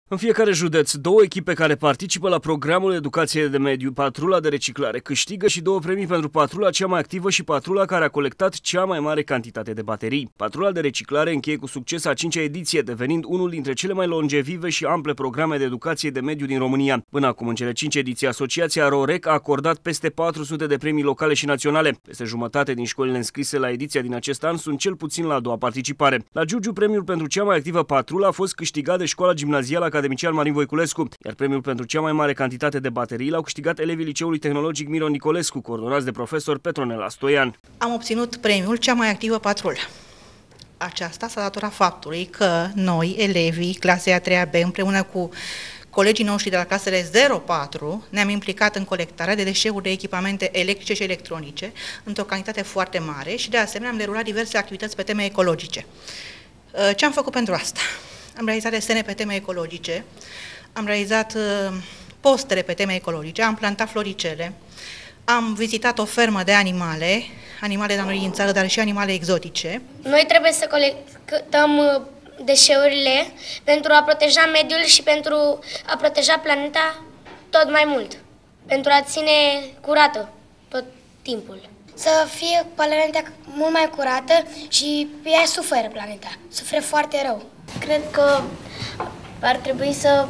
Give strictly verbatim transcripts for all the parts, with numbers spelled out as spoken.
În fiecare județ, două echipe care participă la programul Educație de Mediu, Patrula de Reciclare, câștigă și două premii pentru patrula cea mai activă și patrula care a colectat cea mai mare cantitate de baterii. Patrula de Reciclare încheie cu succes a cincea ediție, devenind unul dintre cele mai longevive și ample programe de educație de mediu din România. Până acum, în cele cinci ediții, Asociația ROREC a acordat peste patru sute de premii locale și naționale. Peste jumătate din școlile înscrise la ediția din acest an sunt cel puțin la a doua participare. La Giurgiu, premiul pentru cea mai activă patrulă a fost câștigat de Școala Gimnazială Academician Marin Voiculescu, iar premiul pentru cea mai mare cantitate de baterii l-au câștigat elevii Liceului Tehnologic Miron Nicolescu, coordonați de profesor Petronela Stoian. Am obținut premiul cea mai activă patrulă. Aceasta s-a datorat faptului că noi, elevii clasei a treia B, împreună cu colegii noștri de la clasele zero patru, ne-am implicat în colectarea de deșeuri de echipamente electrice și electronice într-o cantitate foarte mare și de asemenea am derulat diverse activități pe teme ecologice. Ce am făcut pentru asta? Am realizat desene pe teme ecologice, am realizat postere pe teme ecologice, am plantat floricele, am vizitat o fermă de animale, animale de la noi din țară, dar și animale exotice. Noi trebuie să colectăm deșeurile pentru a proteja mediul și pentru a proteja planeta tot mai mult, pentru a ține curată tot timpul. Să fie planeta mult mai curată și ea suferă planeta, suferă foarte rău. Cred că ar trebui să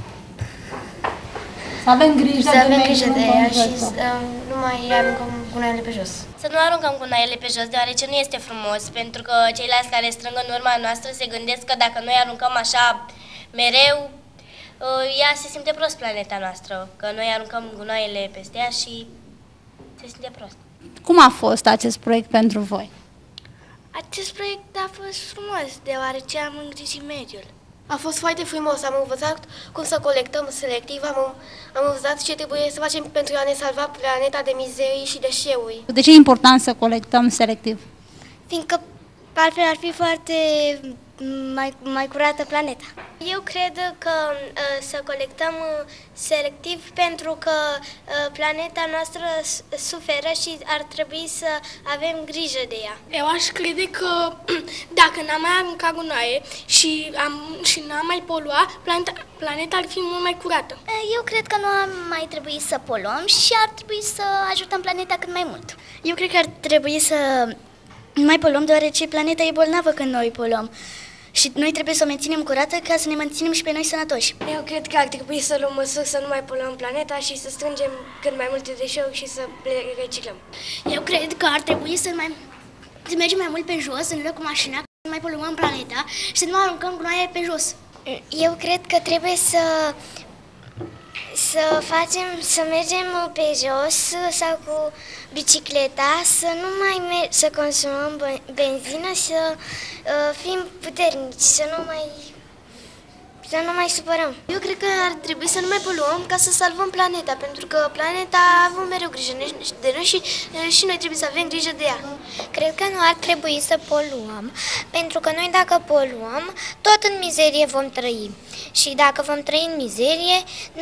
Să avem grijă, să de, avem grijă de ea și să nu mai aruncăm gunoaiele pe jos. Să nu aruncăm gunoaiele pe jos, deoarece nu este frumos, pentru că ceilalți care strâng în urma noastră se gândesc că dacă noi aruncăm așa mereu, ea se simte prost, planeta noastră, că noi aruncăm gunoaiele peste ea și se simte prost. Cum a fost acest proiect pentru voi? Acest proiect a fost frumos, deoarece am îngrijit mediul. A fost foarte frumos, am învățat cum să colectăm selectiv, am, am învățat ce trebuie să facem pentru a ne salva planeta de mizerii și deșeuri. De ce e important să colectăm selectiv? Fiindcă altfel ar fi foarte mai, mai curată planeta. Eu cred că uh, să colectăm uh, selectiv pentru că uh, planeta noastră suferă și ar trebui să avem grijă de ea. Eu aș crede că dacă n-am mai aruncat gunoaie și, am, și n-am mai polua, planeta, planeta ar fi mult mai curată. Eu cred că nu am mai trebui să poluăm și ar trebui să ajutăm planeta cât mai mult. Eu cred că ar trebui să nu mai poluăm, deoarece planeta e bolnavă când noi poluăm. Și noi trebuie să o menținem curată ca să ne menținem și pe noi sănătoși. Eu cred că ar trebui să luăm măsuri să nu mai poluăm planeta și să strângem cât mai multe deșeuri și să le reciclăm. Eu cred că ar trebui să, mai, să mergem mai mult pe jos în loc cu mașina, să nu mai poluăm planeta și să nu aruncăm gunoaie pe jos. Eu cred că trebuie să să facem, să mergem pe jos sau cu bicicleta, să nu mai să consumăm benzină, să uh, fim puternici, să nu mai să nu mai supărăm. Eu cred că ar trebui să nu mai poluăm ca să salvăm planeta, pentru că planeta a avut mereu grijă de noi și, și noi trebuie să avem grijă de ea. Cred că nu ar trebui să poluăm, pentru că noi dacă poluăm, tot în mizerie vom trăi. Și dacă vom trăi în mizerie,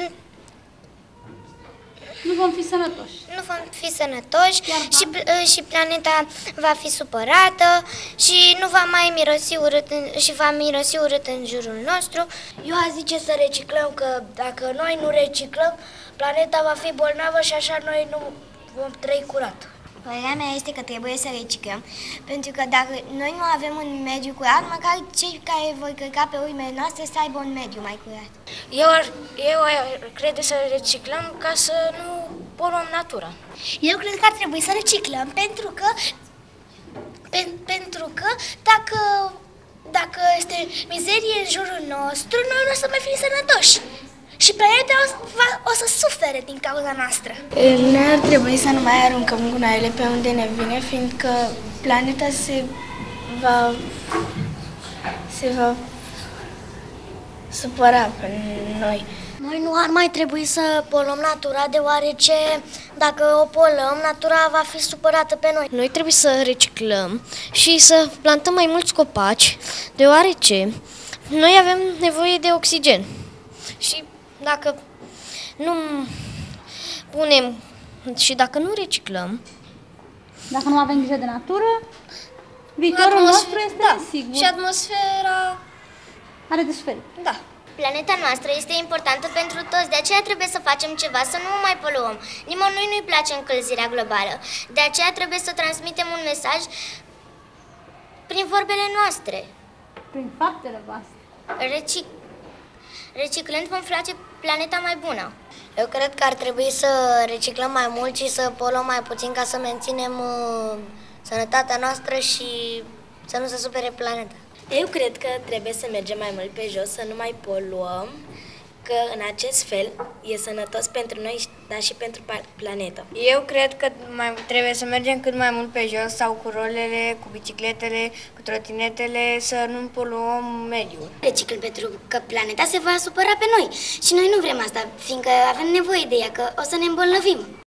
nu vom fi sănătoși. Nu vom fi sănătoși și, și planeta va fi supărată și nu va mai mirosi urât în, și va mirosi urât în jurul nostru. Eu aș zice să reciclăm, că dacă noi nu reciclăm, planeta va fi bolnavă și așa noi nu vom trăi curat. Părerea mea este că trebuie să reciclăm, pentru că dacă noi nu avem un mediu curat, măcar cei care vor călca pe urmele noastre să aibă un mediu mai curat. Eu, ar, eu cred să reciclăm ca să nu poluăm natura. Eu cred că ar trebui să reciclăm pentru că, pe, pentru că dacă, dacă este mizerie în jurul nostru, noi nu o să mai fim sănătoși. Și planeta o, va, o să sufere din cauza noastră. Noi ar trebui să nu mai aruncăm gunoaiele pe unde ne vine, fiindcă planeta se va, se va supăra pe noi. Noi nu ar mai trebui să poluăm natura, deoarece dacă o poluăm, natura va fi supărată pe noi. Noi trebuie să reciclăm și să plantăm mai mulți copaci, deoarece noi avem nevoie de oxigen. Și dacă nu punem și dacă nu reciclăm, dacă nu avem grijă de natură, viitorul nostru este da, sigur. Și atmosfera are de suferit. Da. Planeta noastră este importantă pentru toți, de aceea trebuie să facem ceva, să nu mai poluăm. Nimănui nu-i place încălzirea globală, de aceea trebuie să transmitem un mesaj prin vorbele noastre. Prin faptele voastre. Recic... Reciclând vom face planeta mai bună. Eu cred că ar trebui să reciclăm mai mult și să poluăm mai puțin ca să menținem uh, sănătatea noastră și să nu se supere planeta. Eu cred că trebuie să mergem mai mult pe jos, să nu mai poluăm, că în acest fel e sănătos pentru noi, dar și pentru planetă. Eu cred că mai, trebuie să mergem cât mai mult pe jos sau cu rolele, cu bicicletele, cu trotinetele, să nu poluăm mediul. Reciclăm pentru că planeta se va supăra pe noi și noi nu vrem asta, fiindcă avem nevoie de ea, că o să ne îmbolnăvim.